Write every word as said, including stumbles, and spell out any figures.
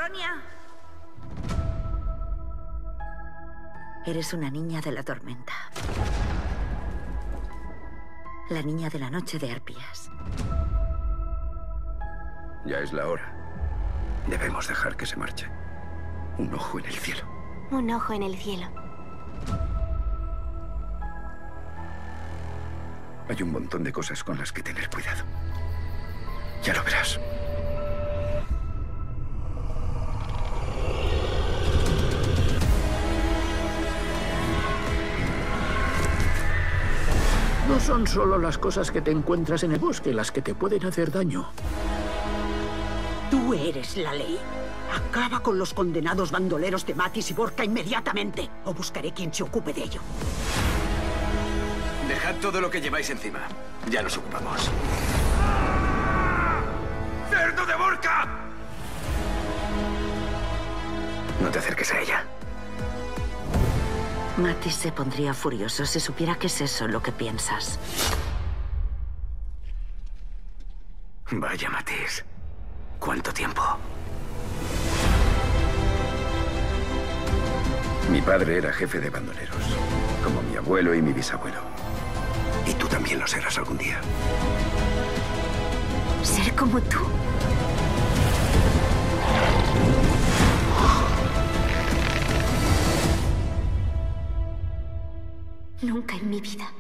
Sonia. Eres una niña de la tormenta. La niña de la noche de arpías. Ya es la hora. Debemos dejar que se marche. Un ojo en el cielo. Un ojo en el cielo. Hay un montón de cosas con las que tener cuidado. Ya lo verás. No son solo las cosas que te encuentras en el bosque las que te pueden hacer daño. Tú eres la ley. Acaba con los condenados bandoleros de Matis y Borca inmediatamente, o buscaré quien se ocupe de ello. Dejad todo lo que lleváis encima. Ya nos ocupamos. ¡Cerdo de Borca! No te acerques a ella. Matis se pondría furioso si supiera que es eso lo que piensas. Vaya, Matis. ¿Cuánto tiempo? Mi padre era jefe de bandoleros, como mi abuelo y mi bisabuelo. Y tú también lo serás algún día. ¿Ser como tú? Nunca en mi vida.